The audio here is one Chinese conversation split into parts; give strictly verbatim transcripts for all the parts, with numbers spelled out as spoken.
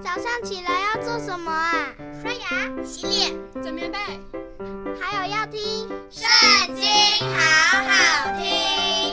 早上起来要做什么啊？ 刷牙、洗脸、 整棉被， 还有要听《 圣经》，好好听。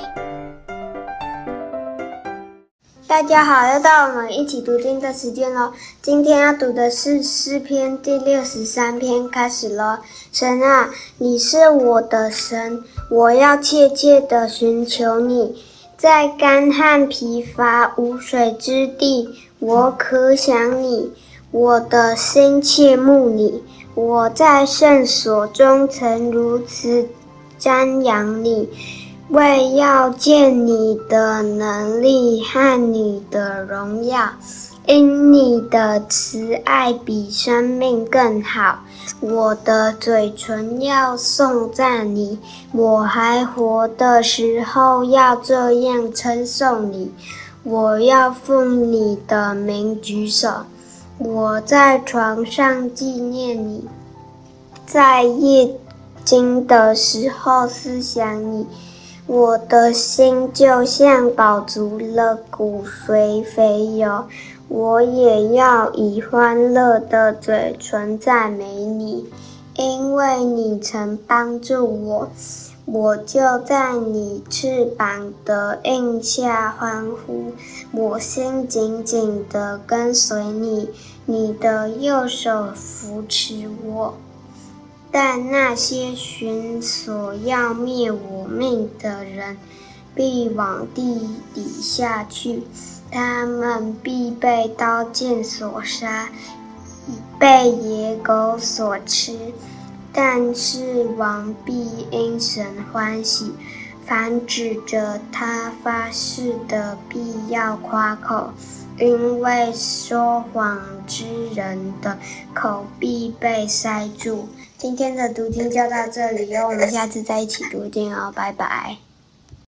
大家好，又到我们一起读经的时间咯。今天要读的是诗篇第六十三篇，开始咯。神啊，你是我的神，我要切切地寻求你。在干旱疲乏无水之地，我渴想你，我的心切慕你。我在圣所中曾如此瞻仰你，为要见你的能力和你的荣耀，因你的慈爱比生命更好。我的嘴唇要颂赞你，我还活的时候要这样称颂你。我要奉你的名举手，我在床上纪念你，在夜惊的时候思想你。我的心就像饱足了骨髓肥油，我也要以欢乐的嘴唇赞美你，因为你曾帮助我，我就在你翅膀的荫下欢呼。我心紧紧地跟随你，你的右手扶持我。但那些寻索要灭我命的人，必往地底下去，他们必被刀剑所杀，被野狗所吃。但是王必因神欢喜，凡指着他发誓的必要夸口，因为说谎之人的口必被塞住。今天的读经就到这里哟，我们下次再一起读经哦，拜拜。